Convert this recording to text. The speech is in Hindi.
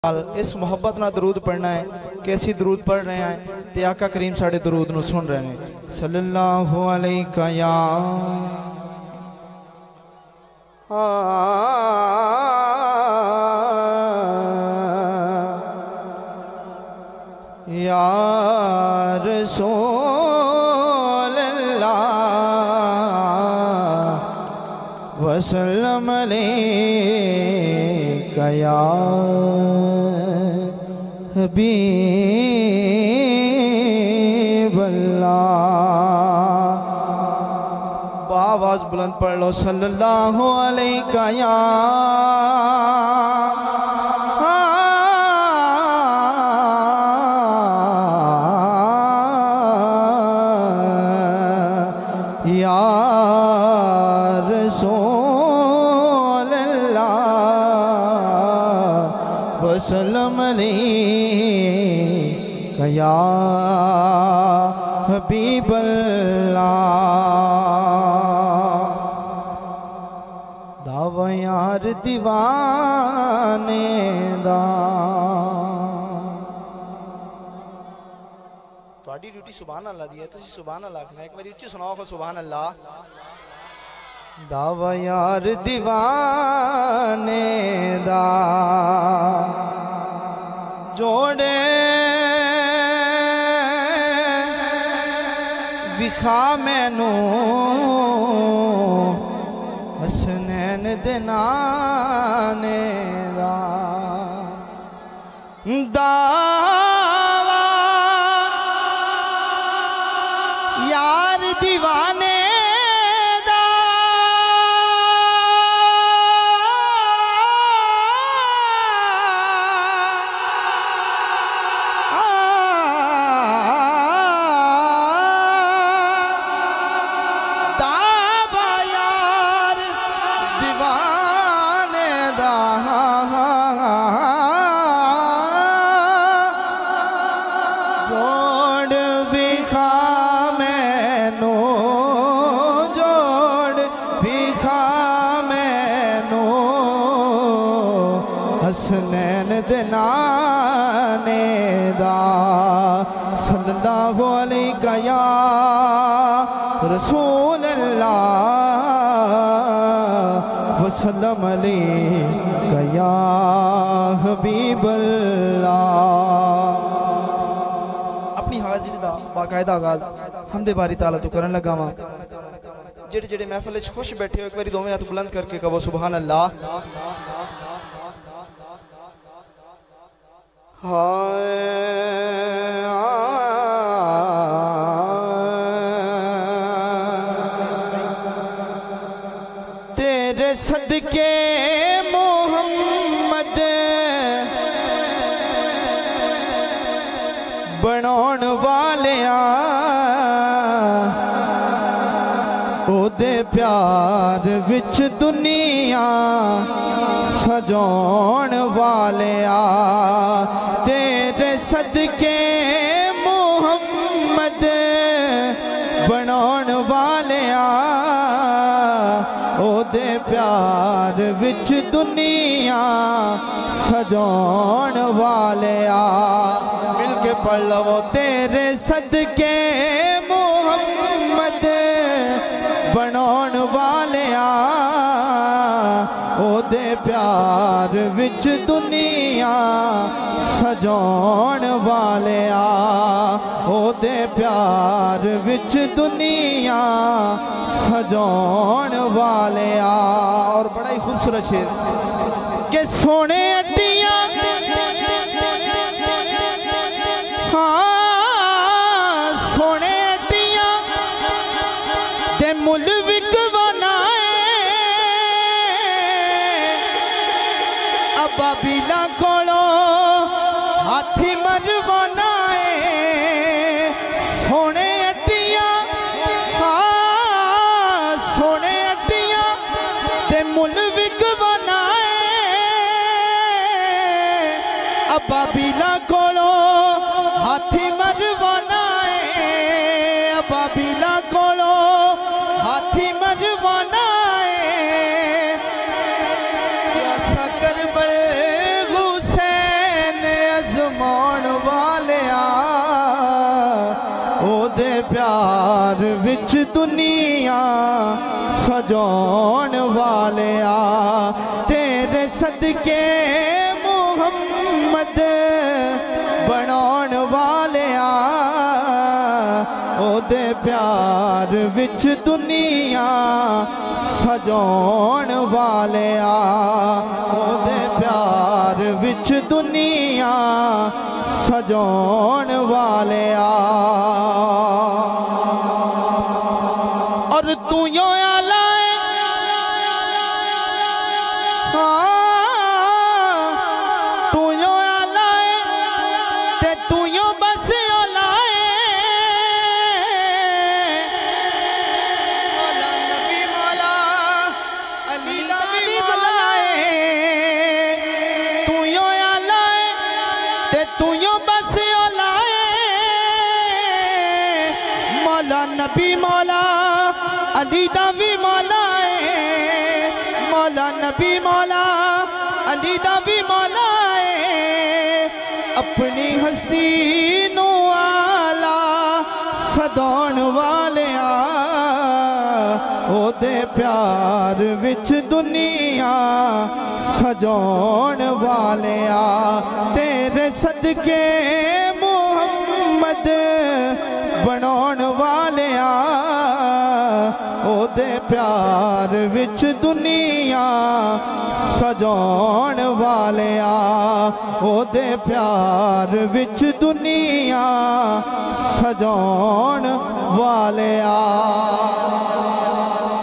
इस मुहब्बत ना दरूद पढ़ना है कि असी दरूद पढ़ रहे हैं तो आका करीम साढ़े दरूद नूं सुन रहे हैं। सल्लल्लाहु अलैका या रसूल अल्लाह वसल्लम अलैका या हबीब अल्लाह। बाआवाज़ बुलंद पढ़ लो सल्लल्लाहु अलैका या रसूल अल्लाह वसल्लम अलैका या हबीब अल्लाह। दावा यार दीवाने दा तुहाडी ड्यूटी सुभान अल्लाह दी है, तुसीं सुभान अल्लाह आखना। एक बार उच्ची सुनाओ खो सुभान अल्लाह। दावा यार दीवाने दा जोड़े विखा मैनू हसनैन दे नाने दा। दावा यार दीवाने हसनैन दे नाने दा। सल्लल्लाहु अलैका या रसूल अल्लाह वसल्लम अलैका या हबीब अल्लाह। अपनी हाजिरी दा बाकायदा आगाज हमदे बारी ताला तो करन लगा वा। जेड़े जेड़े महफिल च खुश बैठे हो एक बारी दोवें हाथ बुलंद करके कहो सुभान अल्लाह। तेरे सदके मोहम्मद बनाउण वालिया ओदे प्यार विच दुनिया सजाउण वालिया। तेरे सदके मोहम्मद बनाउण वालिया ओदे प्यार विच दुनिया सजाउण वालिया। मिल के पढ़ लवो तेरे सदके मोहम्मद बनाउण वालिया ओदे प्यार विच दुनिया सजाउण वालिया ओदे प्यार विच दुनिया सजाउण वालिया। और बड़ा ही खूबसूरत शेर के सोने अड्डियां हाँ सोने अड्डियां दे मुल विकवाना अबाबीला कोलो हाथी मरवाना है। सोने अड्डियां हाँ सोने अड्डियां ते मुल विकवाना है अबाबीला कोलो हाथी मरवाना है अबाबीला कोलो हाथी मरवाना है। करबल प्यार विच दुनिया सजाउण वालिया तेरे सदके मुहम्मद बनाउण वालिया ओदे प्यार विच दुनिया सजाउण वालिया ओदे प्यार विच दुनिया सजाउण वालिया और तू यो आला तू यो आला ते तू यो बस ओला मौला नबी मौला अली नबी मौला तू यो आला ते तू यो बस ओला मौला नबी मौला अली दा भी मौला है मौला नबी मौला अली दा भी मौला है अपनी हस्ती नू आला सदाउण वालिया ओदे प्यार विच दुनिया सजाउण वालिया तेरे सदके मुहम्मद बनाउण वालिया ओदे प्यार विच दुनिया सजाउण वालिया ओदे प्यार विच दुनिया सजाउण वालिया